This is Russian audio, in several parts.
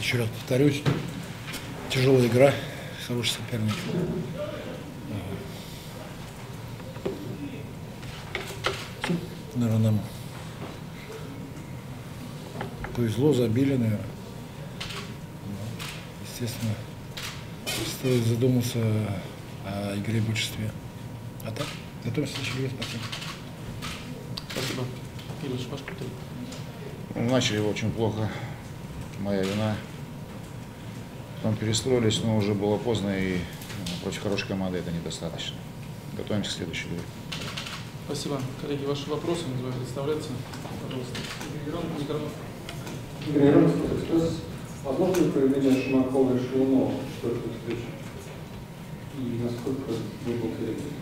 еще раз повторюсь, тяжелая игра, хороший соперник. Наверное, нам повезло, забили, наверное. Естественно, стоит задуматься о игре в большинстве. А так, готовимся к следующей игре. Спасибо. Спасибо. Илюш, ваш комментарий. Начали очень плохо, моя вина. Потом перестроились, но уже было поздно, и против хорошей команды это недостаточно. Готовимся к следующей игре. Спасибо. Коллеги, ваши вопросы, называют представляться. Пожалуйста. Игорь Миронов, Спортэкспресс. Возможно ли проявление Шумакова и Шелунова в четвертой встрече? И насколько вы был корректен?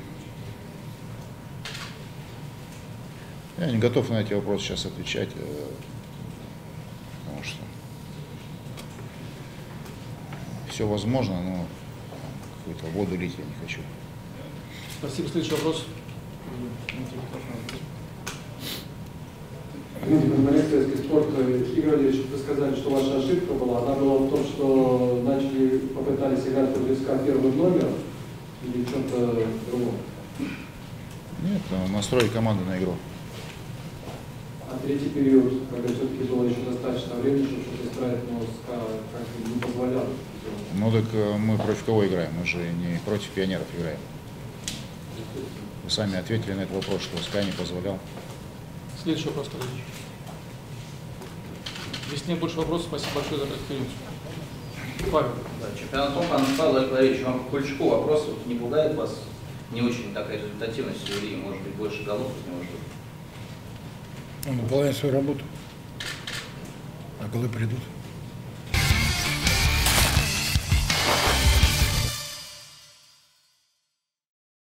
Я не готов на эти вопросы сейчас отвечать, потому что все возможно, но какую-то воду лить я не хочу. Спасибо. Следующий вопрос. Журналист «Советский спорт». Игорь Валерьевич, вы сказали, что ваша ошибка была. Она была в том, что попытались играть под риска первым номером или в чем-то другом? Нет, настроить команду на игру. А третий период, когда все-таки было еще достаточно времени, чтобы что-то исправить, но как не позволял. Ну так мы против кого играем? Мы же не против Пионеров играем. Вы сами ответили на этот вопрос, что СКА не позволял. Следующий вопрос, коллеги. Если нет больше вопросов, спасибо большое за конференцию. Павел. Да, чемпионат Павел Олег Валерьевич, вам по Кульчуку вопрос, вот не пугает вас не очень такая результативность в лиге, может быть, больше голов не может быть? Он выполняет свою работу, а голы придут.